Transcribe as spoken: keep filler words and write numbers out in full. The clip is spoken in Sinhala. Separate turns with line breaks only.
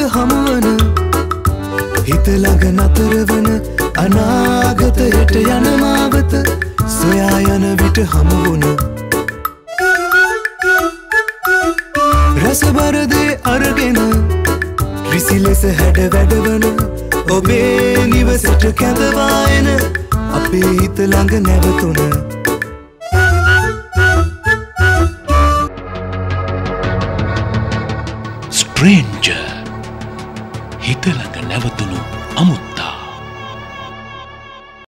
හමුවන හිත ළඟ නතර වන අනාගතයට යන මාවත සොයා යන විට හමුවුණ රසබර දේ අරගෙන රිසි ලෙස හැඩ වැඩවන ඔබේ නිවසට කැඳවා එන අපේ හිත ළඟ නැවතුණ
Strange.